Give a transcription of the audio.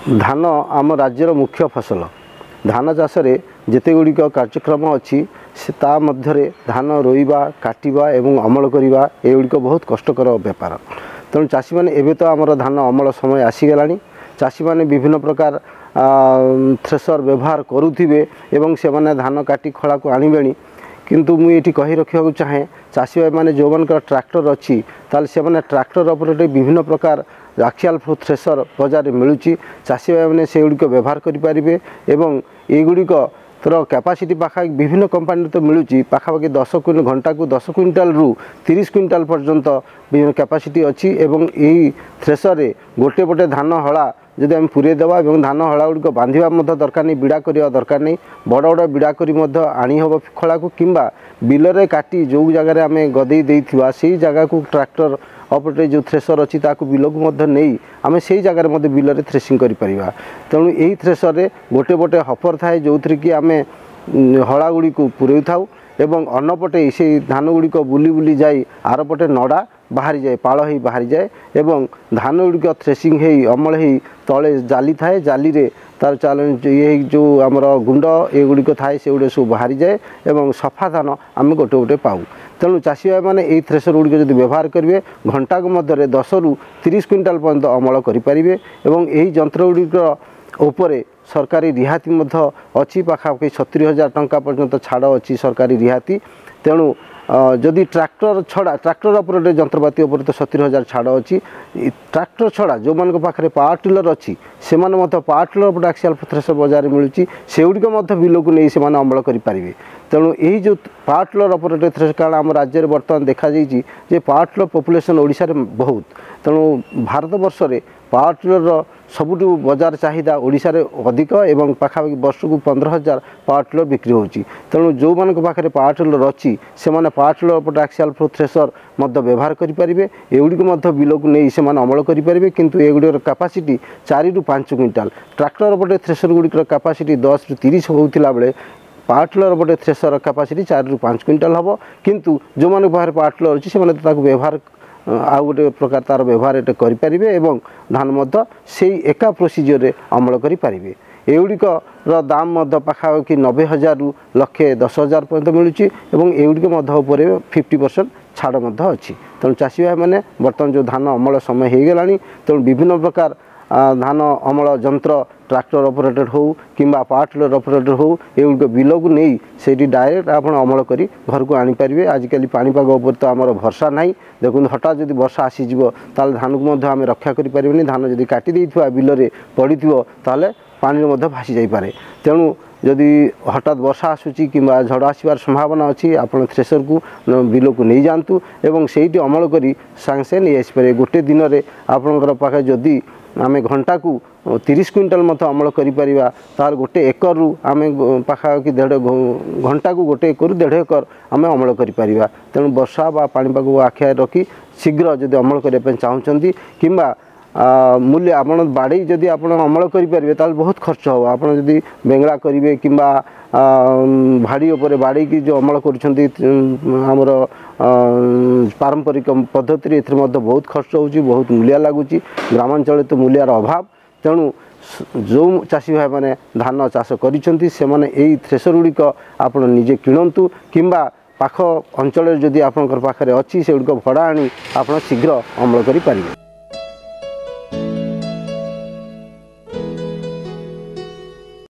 धान आम राज्यर मुख्य फसल धान चाष जिते गुड़िक कार्यक्रम अच्छी ता मध्य धान रोइबा काटिबा एवं अमल करवा एगुड़िक बहुत कष्टकर बेपार। तेणु चाषी मैंने एवं तो आमर धान अमल समय आसीगला चाषी मैंने विभिन्न प्रकार थ्रेसर व्यवहार करुथिबे एवं से माने धान काटी खला को आनिबेनी किंतु मुझे कही रखा चाहे चाषी भाई मैंने जो मान ट्रैक्टर अच्छी ताल से माने ट्रैक्टर ऑपरेट विभिन्न प्रकार आक्सियाल थ्रेसर बजार मिलूँ चाषी भाई मैंने से गुड़िक व्यवहार करें एवं युड़िक तर कैपासिटी पाखापाखि विभिन्न कंपानी तो मिलूँ पाखापाखि 10 घंटा को 10 क्विंटाल रु 30 क्विंटाल पर्यंत विभिन्न कैपासिटी अच्छी एवं यही थ्रेसर गोटे पटे धान हला जदि आम पूरे देवा और धान हला गुड़िक बांधा दरकार नहीं विड़ा करवा दरकार नहीं बड़ बड़ विड़ा कर आनी हम खला को किंबा बिलरे काटी जो जगार आम गदे देइथिबा से जगह को ट्रैक्टर ऑपरेट जो थ्रेसर अच्छी ताकू बिल को नहीं आम से जगार बिल थ्रेसिंग कर पारिबा। तेणु यही थ्रेसर गोटे पटे हपर थाए जो थी कि आम हला गुड़ी को पूरे थाऊ एवं अन्नपटे से धान गुड़िक बुली बुली जाई आर पटे नड़ा बाहरी जाए पाल ही बाहरी जाए एवं धान गुड़िक थ्रेसिंग हो अमल हो तले जाली थाए जाली रे तार चाल ये जो आमर गुंड एगुड़िक थाए से गुड़े सब बाहरी जाए एवं सफा धान आम गोटे गोटे पाऊ। तेणु चाषी भाई मैंने यही थ्रेसर गुड़िक जब व्यवहार करेंगे घंटा को मध्य 10 रु 30 क्विंटाल पर्यंत अमल करेंगे एवं यही जंत्र गुड़िक उपरे सरकारी रिहाती अच्छी पाखापाखि 70,000 टंका पर्यंत छाड़ अच्छी सरकारी रिहाती। तेणु जदि ट्रैक्टर छड़ा ट्रैक्टर ऑपरेट जंत्रपाती उपर तो 70,000 छाड़ अच्छी ट्रैक्टर छड़ा जो मान पाखे पावर टिलर अच्छी से पावर टिलर पर आक्सियाल थ्रेसर बजार मिलूँ से गुड़िक बिल को नहीं से अमल करें। तेणु यही जो पावर टिलर ऑपरेट थ्रेसर कारण आम राज्य में बर्तमान देखा जे पावर टिलर पॉपुलेशन ओडिशा रे बहुत। तेणु भारत वर्ष में पावर टिलर सबुठु बजार चाहिदा ओडिशा रे अधिक एवं पाखापाखि वर्ष को 15,000 पावर टिलर बिक्री होची। तेणु जो मान पाखे पावर टिलर अच्छी से पावर टिलर पर आक्सियाल थ्रेसर व्यवहार करेंगे एगुड़िक बिल को नहीं से अमल करेंगे किंतु एगुड़िक कैपासिटी 4 रु 5 क्विंटाल ट्रैक्टर पटे थ्रेसर गुड़िक कैपासिटी 10 रु 30 होता बेले पावर टिलर पटे थ्रेसर कैपासिटी 4 रु 5 क्विंटाल हम किंतु जो मान पाखे पावर टिलर अच्छी से व्यवहार आ गोटे प्रकार तार व्यवहार ये करें एवं धान से एका प्रोसीजर रे अमल करें। एगुड़िक दाम पाखापाखि 90,000 रु 1,10,000 पर्यंत मिलूँ एगुड़िक 50% छाड़ अच्छी। तेणु चाषी भाई मैंने बर्तमान जो धान अमल समय हो गला तेणु विभिन्न प्रकार धान अमल जंत्र ट्रैक्टर ऑपरेटेड हो कि पावर टिलर ऑपरेटेड हो एगुड़िक बिल को नहीं से डायरेक्ट आप अमल कर घर को आनीपारे। आजिकल पानीपाग उपर तो आमर भरसा ना देखो हठात जब वर्षा आसीज ताल धान को आम रक्षा करें धान जब काटी बिल में पड़ी ताले पानी में भासी जापे। तेणु जदि हठात वर्षा आसूची कि झड़ आसबार संभावना अच्छी आप थ्रेसर को बिल को नहीं जातु एवं से अमल कर सांगे नहीं आसपे। गोटे दिन में आपंकर पाखे जदि आम घंटा को 30 क्विंटाल अमल करें तार गोटे एकर रु आम पाखापाखि 1.5 घंटा को गोटे एकर 1.5 एकर आम अमल करें। तेणु वर्षा बा पानीपाग आखिया रखी शीघ्र जदि अमल करने चाहते कि मूल्य आप बाड़ी जदि आप अमल करें बहुत खर्च हो आप जदि बेंगला करेंगे कि भाड़ी उपर बाड़ी की जो अमल करमर पारंपरिक पद्धति बहुत खर्च हो बहुत मूल्य लगुच ग्रामांचल तो मूल्यार अभाव। तेणु जो चाषी भाई मैंने धान चाष कर थ्रेसर गुड़िक आप निजे किणतु कि पाख अंचल जदि आपंकर पाखे अच्छी से गुड़िक भड़ा आनी आप शीघ्र अमल करें।